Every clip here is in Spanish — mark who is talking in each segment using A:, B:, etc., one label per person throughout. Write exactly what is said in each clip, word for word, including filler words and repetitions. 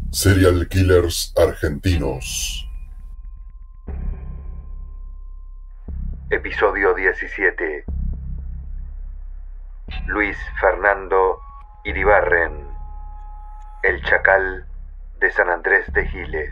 A: Serial Killers Argentinos.
B: Episodio diecisiete. Luis Fernando Iribarren, el Chacal de San Andrés de Giles.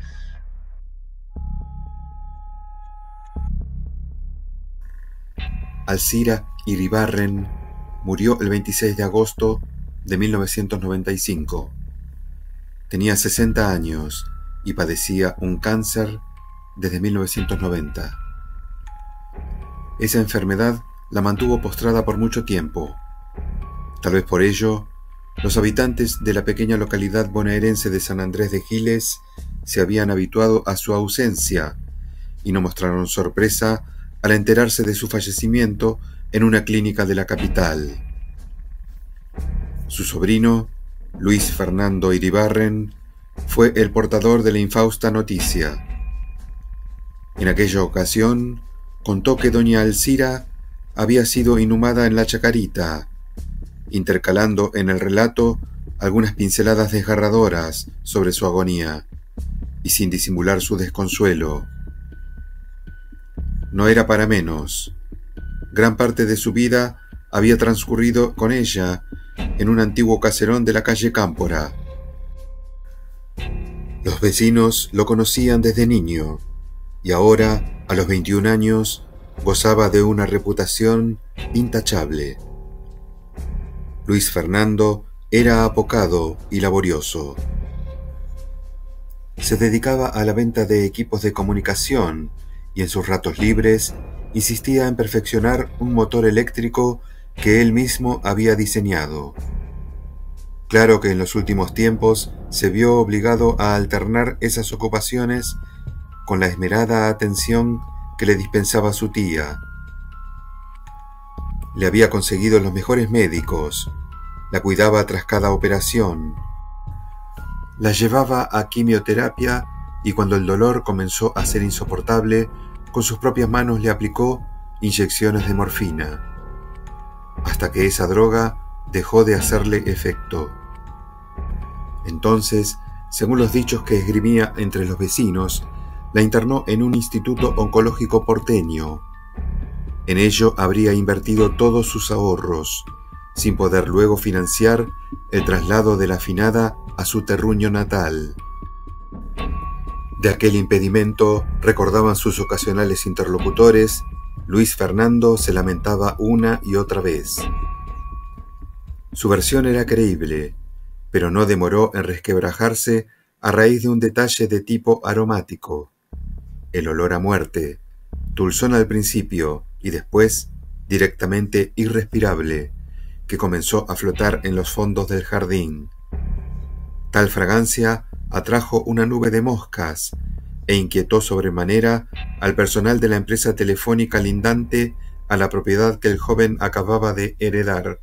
C: Alcira Iribarren murió el veintiséis de agosto de mil novecientos noventa y cinco. Tenía sesenta años y padecía un cáncer desde mil novecientos noventa. Esa enfermedad la mantuvo postrada por mucho tiempo. Tal vez por ello, los habitantes de la pequeña localidad bonaerense de San Andrés de Giles se habían habituado a su ausencia y no mostraron sorpresa al enterarse de su fallecimiento en una clínica de la capital. Su sobrino, Luis Fernando Iribarren, fue el portador de la infausta noticia. En aquella ocasión, contó que doña Alcira había sido inhumada en la Chacarita, intercalando en el relato algunas pinceladas desgarradoras sobre su agonía, y sin disimular su desconsuelo. No era para menos. Gran parte de su vida había transcurrido con ella en un antiguo caserón de la calle Cámpora. Los vecinos lo conocían desde niño, y ahora, a los veintiún años, gozaba de una reputación intachable. Luis Fernando era apocado y laborioso. Se dedicaba a la venta de equipos de comunicación y en sus ratos libres insistía en perfeccionar un motor eléctrico que él mismo había diseñado. Claro que en los últimos tiempos se vio obligado a alternar esas ocupaciones con la esmerada atención que le dispensaba su tía. Le había conseguido los mejores médicos, la cuidaba tras cada operación, la llevaba a quimioterapia y cuando el dolor comenzó a ser insoportable, con sus propias manos le aplicó inyecciones de morfina, hasta que esa droga dejó de hacerle efecto. Entonces, según los dichos que esgrimía entre los vecinos, la internó en un instituto oncológico porteño. En ello habría invertido todos sus ahorros, sin poder luego financiar el traslado de la afinada a su terruño natal. De aquel impedimento, recordaban sus ocasionales interlocutores, Luis Fernando se lamentaba una y otra vez. Su versión era creíble, pero no demoró en resquebrajarse a raíz de un detalle de tipo aromático. El olor a muerte, dulzón al principio y después directamente irrespirable, que comenzó a flotar en los fondos del jardín. Tal fragancia atrajo una nube de moscas e inquietó sobremanera al personal de la empresa telefónica lindante a la propiedad que el joven acababa de heredar.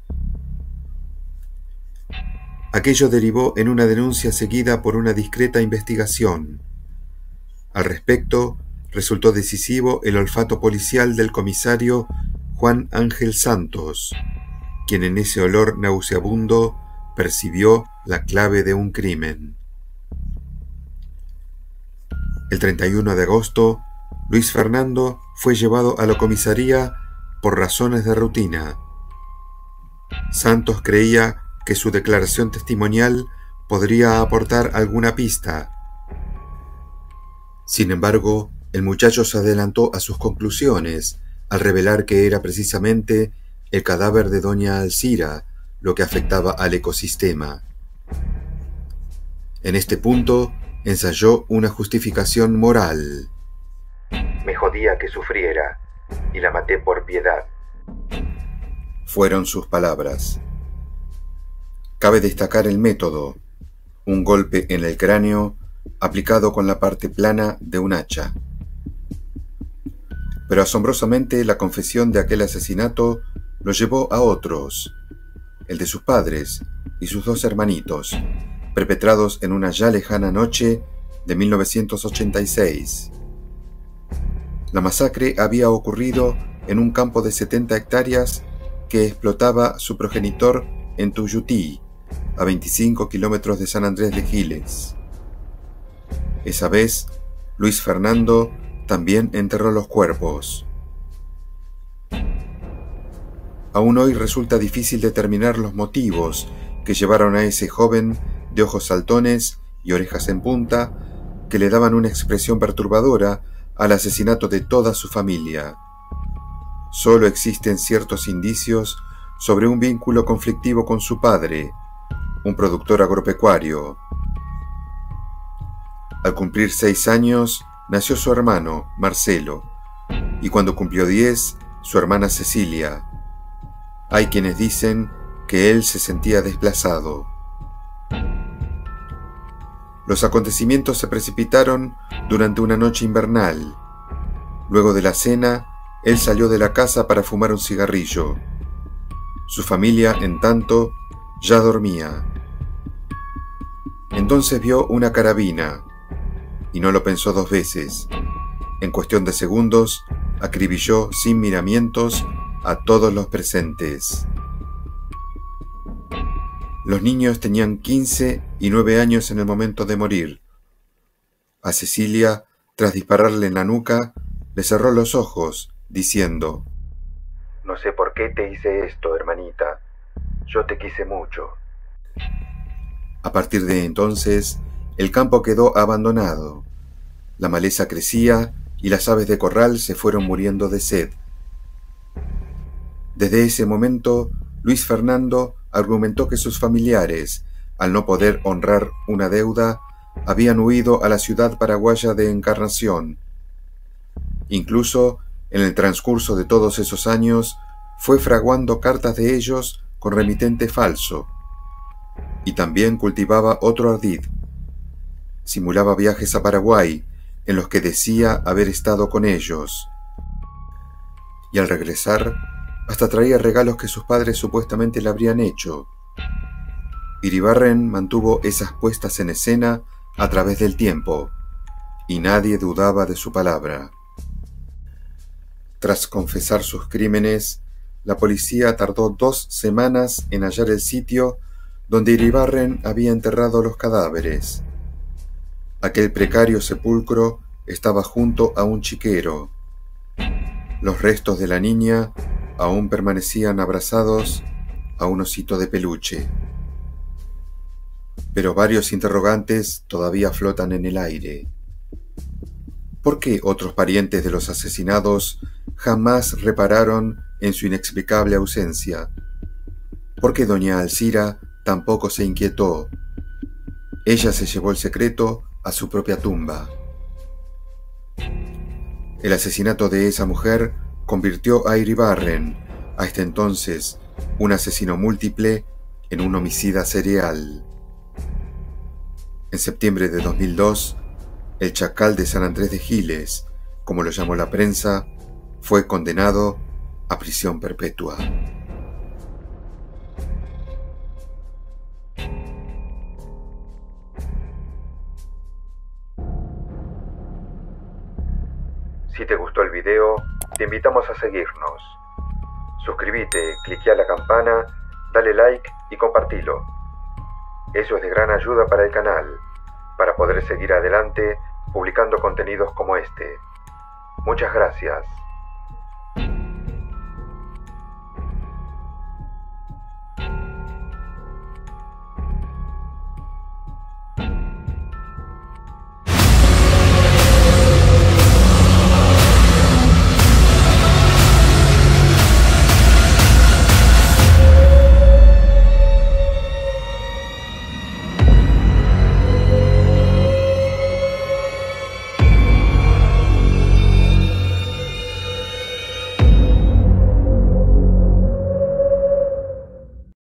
C: Aquello derivó en una denuncia seguida por una discreta investigación. Al respecto, resultó decisivo el olfato policial del comisario Juan Ángel Santos, quien en ese olor nauseabundo percibió la clave de un crimen. El treinta y uno de agosto, Luis Fernando fue llevado a la comisaría por razones de rutina. Santos creía que su declaración testimonial podría aportar alguna pista. Sin embargo, el muchacho se adelantó a sus conclusiones al revelar que era precisamente el cadáver de doña Alcira lo que afectaba al ecosistema. En este punto, ensayó una justificación moral.
B: Me jodía que sufriera y la maté por piedad.
C: Fueron sus palabras. Cabe destacar el método, un golpe en el cráneo aplicado con la parte plana de un hacha. Pero asombrosamente la confesión de aquel asesinato lo llevó a otros, el de sus padres y sus dos hermanitos, perpetrados en una ya lejana noche de mil novecientos ochenta y seis. La masacre había ocurrido en un campo de setenta hectáreas que explotaba su progenitor en Tuyutí, a veinticinco kilómetros de San Andrés de Giles. Esa vez, Luis Fernando también enterró los cuerpos. Aún hoy resulta difícil determinar los motivos que llevaron a ese joven de ojos saltones y orejas en punta, que le daban una expresión perturbadora al asesinato de toda su familia. Solo existen ciertos indicios sobre un vínculo conflictivo con su padre, un productor agropecuario. Al cumplir seis años, nació su hermano, Marcelo, y cuando cumplió diez, su hermana Cecilia. Hay quienes dicen que él se sentía desplazado. Los acontecimientos se precipitaron durante una noche invernal. Luego de la cena, él salió de la casa para fumar un cigarrillo. Su familia, en tanto, ya dormía. Entonces vio una carabina, y no lo pensó dos veces. En cuestión de segundos, acribilló sin miramientos a todos los presentes. Los niños tenían quince y nueve años en el momento de morir. A Cecilia, tras dispararle en la nuca, le cerró los ojos, diciendo:
B: No sé por qué te hice esto, hermanita. Yo te quise mucho.
C: A partir de entonces, el campo quedó abandonado. La maleza crecía y las aves de corral se fueron muriendo de sed. Desde ese momento, Luis Fernando argumentó que sus familiares, al no poder honrar una deuda, habían huido a la ciudad paraguaya de Encarnación. Incluso, en el transcurso de todos esos años, fue fraguando cartas de ellos con remitente falso. Y también cultivaba otro ardid. Simulaba viajes a Paraguay, en los que decía haber estado con ellos. Y al regresar, hasta traía regalos que sus padres supuestamente le habrían hecho. Iribarren mantuvo esas puestas en escena a través del tiempo, y nadie dudaba de su palabra. Tras confesar sus crímenes, la policía tardó dos semanas en hallar el sitio donde Iribarren había enterrado los cadáveres. Aquel precario sepulcro estaba junto a un chiquero. Los restos de la niña aún permanecían abrazados a un osito de peluche. Pero varios interrogantes todavía flotan en el aire. ¿Por qué otros parientes de los asesinados jamás repararon en su inexplicable ausencia? ¿Por qué doña Alcira tampoco se inquietó? Ella se llevó el secreto a su propia tumba. El asesinato de esa mujer convirtió a Iribarren, hasta entonces un asesino múltiple, en un homicida serial. En septiembre de dos mil dos, el Chacal de San Andrés de Giles, como lo llamó la prensa, fue condenado a prisión perpetua.
B: Si te gustó el video, te invitamos a seguirnos. Suscríbete, cliquea la campana, dale like y compartilo. Eso es de gran ayuda para el canal, para poder seguir adelante publicando contenidos como este. Muchas gracias.